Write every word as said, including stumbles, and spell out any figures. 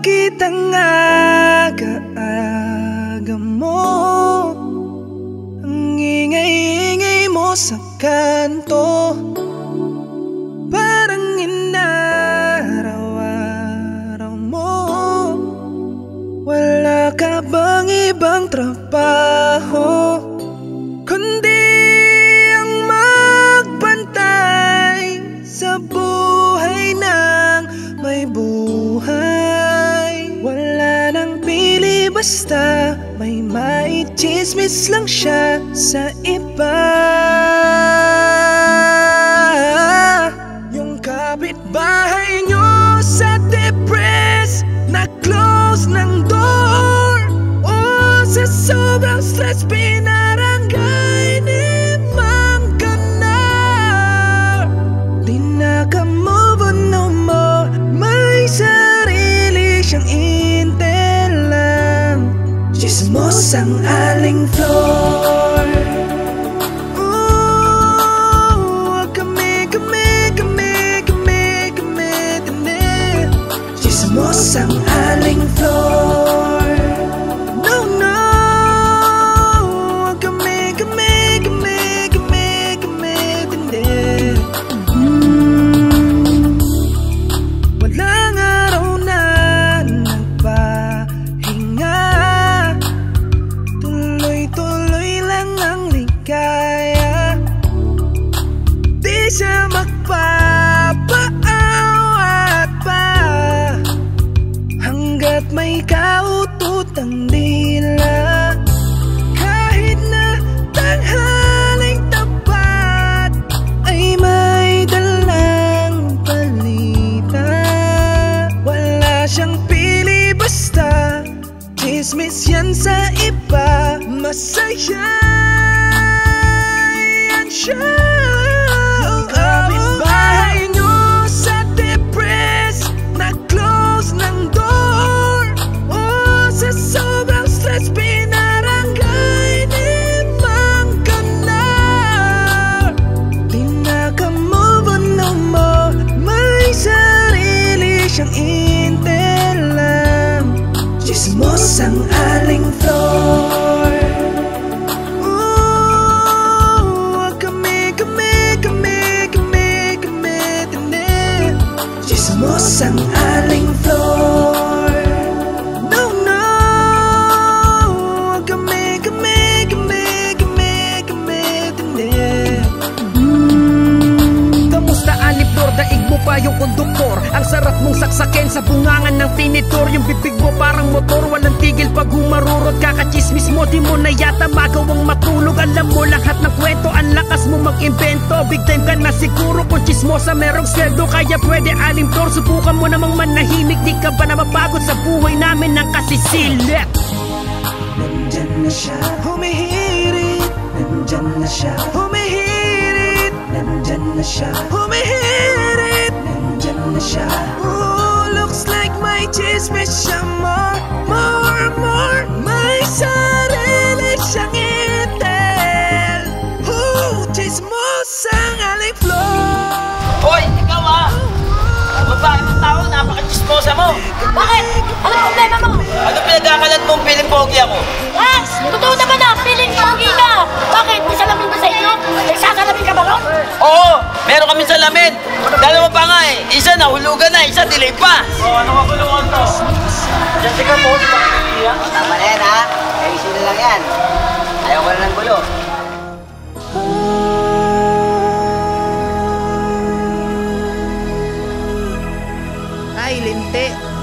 Bakit ang aga-aga mo? Ang ingay-ingay mo sa kanto, parang inaraw-araw mo. Wala ka bang ibang trabaho kundi ang magbantay sa buhay ng may buhay? Wala nang pili, basta may maichismis lang siya sa iba. Yung kapitbahay nyo sa depress, na-close ng door, o sa sobrang stress pinarangay ni Mang Ganar. Di naka-move on no more, may sarili siyang intel lang. Chismos ang aling floor. Ooh, kami, kami, kami, kami, kami, tindi. Chismos ang aling floor. No, no, kami, kami, kami, kami, kami, tindi. Mm. Walang araw na nagpahinga, tuloy-tuloy lang ang ligaya. Di siya magpapaawat pa hanggat may kaututang dila. Kahit na tanghaling tapat ay may dalang balita. Wala siyang pili, basta chismis yan sa iba. Masaya yan siya. Yung kapitbahay nyo sa depress, na-close ng door, o sa sobrang stress pinarangay ni Mang Ganar. Di naka-move on no more, may sarili siyang intel lang. Chismos ang aling floor. Ooh, kami, kami, kami, kami, kami, tindi. Chismos ang aling floor. No, no, kami, kami, kami, kami, kami, tindi. Mm. Kamusta Alip Flor? Daig mo pa yung konduktor. Ang sarap mong saksakin sa bungangan ng tinitor. Yung bibig mo parang motor, walang tigil pag humarurot. Kakachismis mo, di mo na yata magawang matulog. Alam mo lahat ng kwento, ang lakas mo mag-invento. Big time ka na siguro kung chismosa merong sweldo. Kaya pwede Alim Flor, subukan mo namang manahimik. Di ka ba na mapagod sa buhay namin ng kasisilip? Nandyan na siya, humihirit. Nandyan na siya, humihirit. Nandyan na siya, humihirit. Nandyan na siya. Ooh, looks like may chismis siya more, more, more. May sarili siyang intel. Ooh, chismos ang aling floor. Hoy, ikaw ah! Babae mong tao, napaka-chismosa mo! Bakit? Ano problema mo? Ano pinagkakalat mong piling pogi ako? Ah! Totoo naman na! Piling pogi ka! Bakit? May salamin ba sa inyo? May sasalamin ka ba ron? Oo! Meron kami salamin! Dalawa pa nga eh! Isa nahulugan na, isa delay pa! Oo, ano ka bulungan to? Diyan ka po, di ba kaya? Tama na yan ha! Ayusin na lang yan. Ayaw ko na ng gulo. Ay, linte.